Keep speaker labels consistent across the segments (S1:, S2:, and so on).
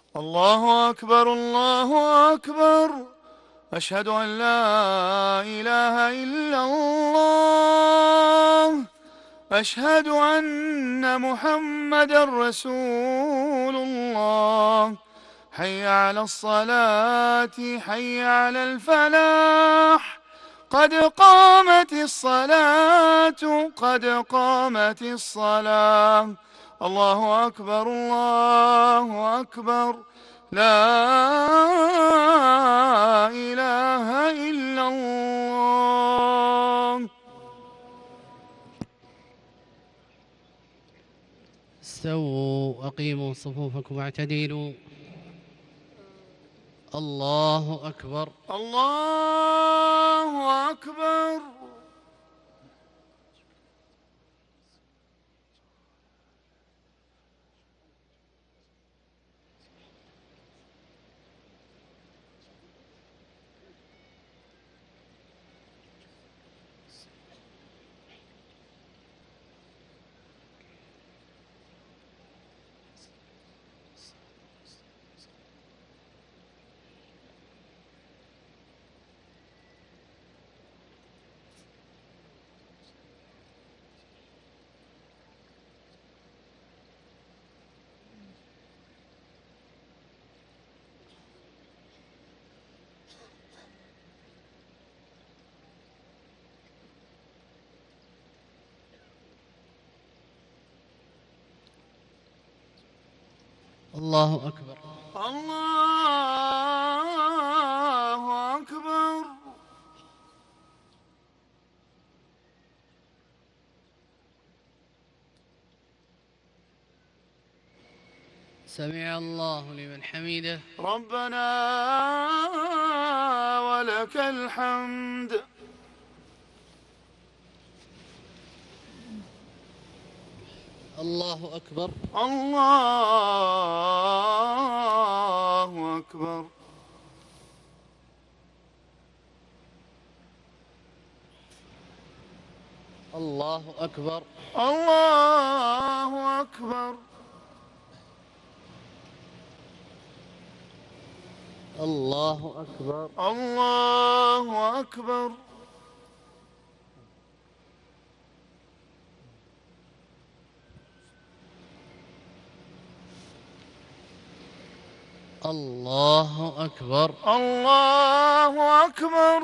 S1: الله أكبر الله أكبر. أشهد أن لا إله إلا الله. أشهد أن محمدا رسول الله. حي على الصلاة حي على الفلاح. قد قامت الصلاة قد قامت الصلاة. الله أكبر الله أكبر. لا إله إلا الله.
S2: استووا أقيموا صفوفكم واعتدلوا. الله أكبر.
S1: الله أكبر.
S2: الله أكبر.
S1: الله أكبر.
S2: سمع الله لمن حمده.
S1: ربنا ولك الحمد.
S2: الله أكبر.
S1: الله أكبر.
S2: الله أكبر.
S1: الله أكبر.
S2: الله أكبر.
S1: الله أكبر.
S2: الله أكبر.
S1: الله أكبر.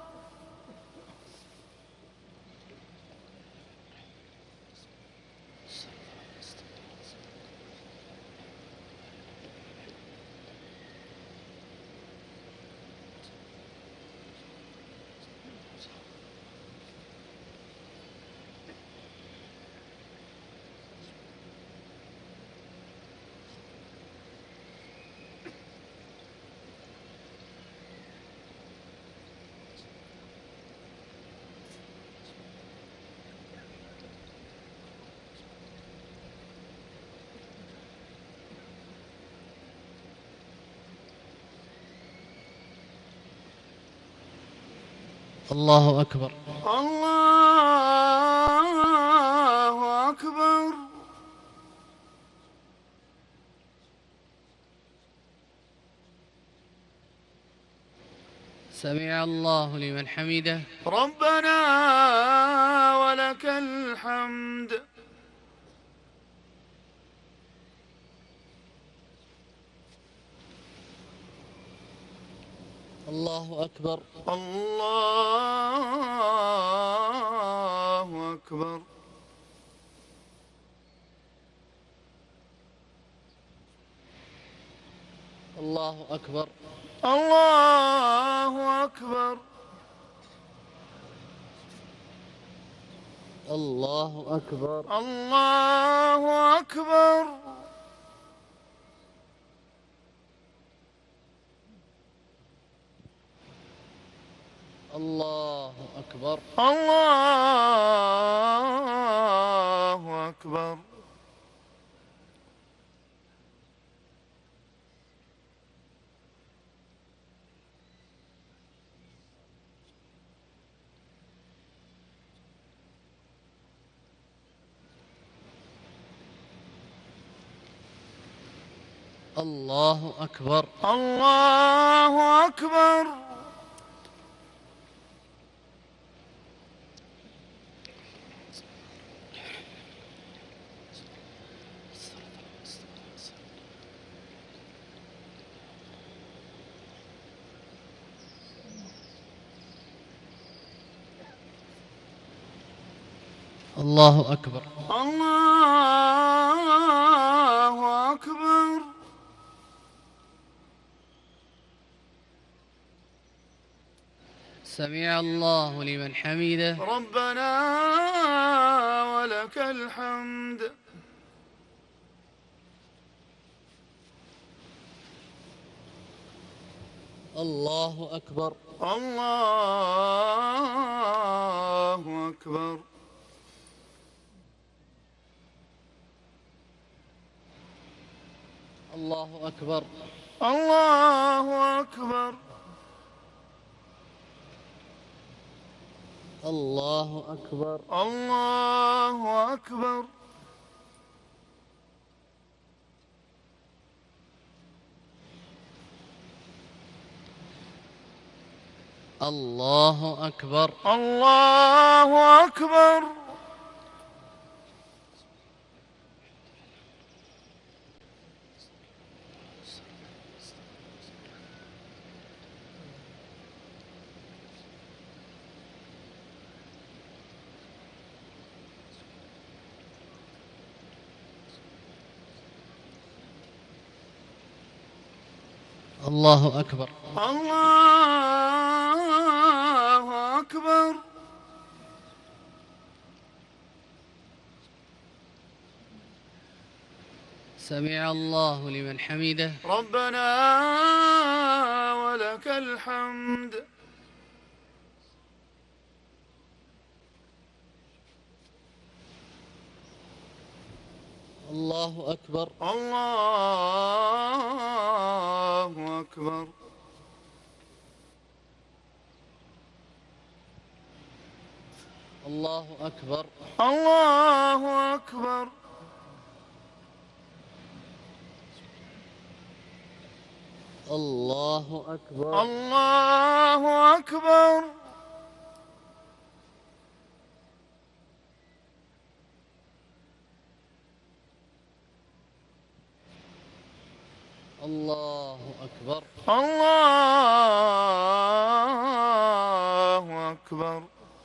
S2: الله أكبر.
S1: الله أكبر.
S2: سمع الله لمن حمده.
S1: ربنا ولك الحمد.
S2: الله أكبر.
S1: الله أكبر.
S2: الله أكبر.
S1: الله أكبر.
S2: الله أكبر.
S1: الله أكبر.
S2: الله أكبر.
S1: الله أكبر.
S2: الله أكبر.
S1: الله أكبر.
S2: الله أكبر.
S1: الله أكبر.
S2: سمع الله لمن حمده.
S1: ربنا ولك الحمد.
S2: الله أكبر.
S1: الله أكبر.
S2: الله أكبر.
S1: الله أكبر.
S2: الله أكبر.
S1: الله أكبر.
S2: الله أكبر.
S1: الله أكبر.
S2: الله أكبر.
S1: الله أكبر.
S2: سمع الله لمن حمده.
S1: ربنا ولك الحمد.
S2: الله أكبر.
S1: الله أكبر.
S2: الله أكبر.
S1: الله أكبر.
S2: الله أكبر.
S1: الله أكبر.
S2: الله أكبر.
S1: الله أكبر.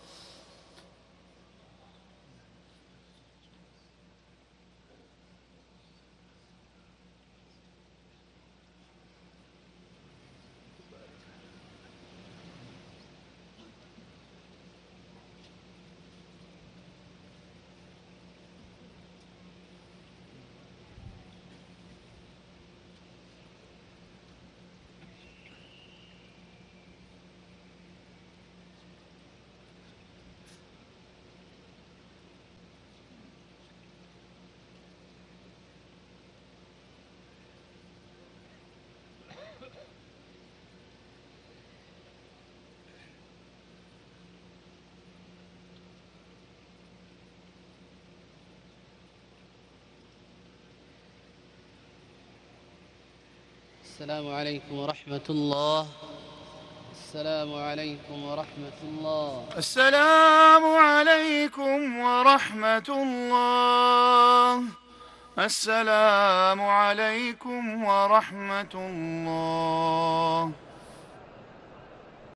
S2: السلام عليكم ورحمة الله. السلام عليكم ورحمة الله.
S1: السلام عليكم ورحمة الله. السلام عليكم ورحمة الله.